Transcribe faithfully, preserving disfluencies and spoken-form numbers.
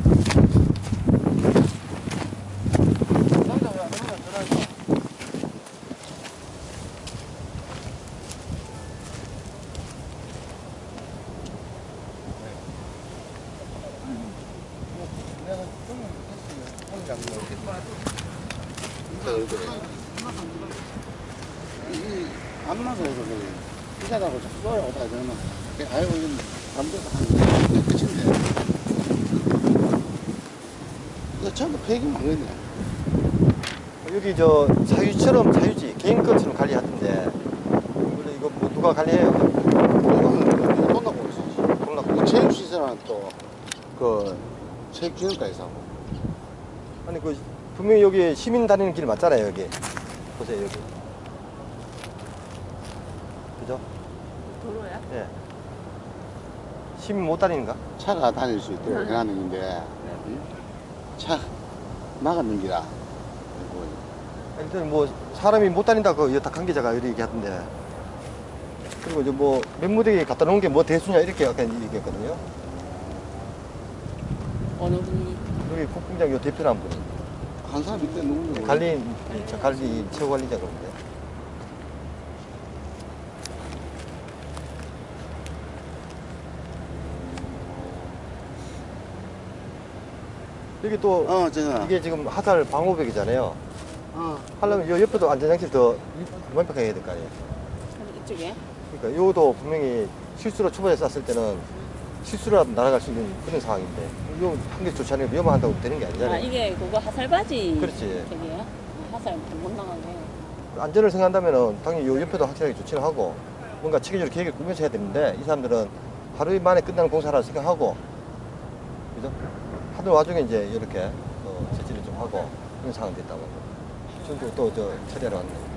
안 맞아서 그래. 이자라고 써요. 어디다 저는 알고 있는 담배도 하는 끝인데. 이거 전부 폐기만 그랬네. 여기 저 사유처럼 사유지 개인 것처럼 관리하던데 원래 이거 뭐 누가 관리해요? 이거는 돈 나고 있었지. 돈 나고. 체육시설은 또 그 체육기능과에서 하고. 아니 그 분명히 여기 시민 다니는 길 맞잖아요 여기. 보세요 여기. 그죠? 도로야? 예. 시민 못 다니는가? 차가 다닐 수 있도록 해놨는 건데 응? 차 막았는 기라. 일단 뭐 사람이 못 다닌다고 여타 관계자가 이렇게 얘기하던데. 그리고 이제 뭐 맨무대기 갖다 놓은 게 뭐 대수냐 이렇게 약간 얘기했거든요. 어느 분이? 여기 국공장 요 대표란 분이. 한 사람 밑에 누구냐? 관리, 저 관리, 최고 관리자가 그런데. 여기 또 어, 저거. 이게 지금 화살 방호벽이잖아요. 어. 하려면 요 옆에도 안전장치 더 완벽하게 해야 될 거 아니에요. 이쪽에? 그러니까 요도 분명히 실수로 초반에 쐈을 때는 실수라도 날아갈 수 있는 그런 상황인데 요 한개 좋지 않으면 위험한다고 되는 게 아니잖아요. 아, 이게 그거 화살바지. 그렇지. 되게요? 아, 화살 못 나가게. 안전을 생각한다면 당연히 요 옆에도 확실하게 조치를 하고 뭔가 체계적으로 계획을 꾸며서 해야 되는데 이 사람들은 하루 만에 끝나는 공사라고 생각하고 그죠? 하는 와중에 이제 이렇게 어, 제지를 좀 하고 그런 상황이 됐다고. 저도 또 저 처리하러 왔는데.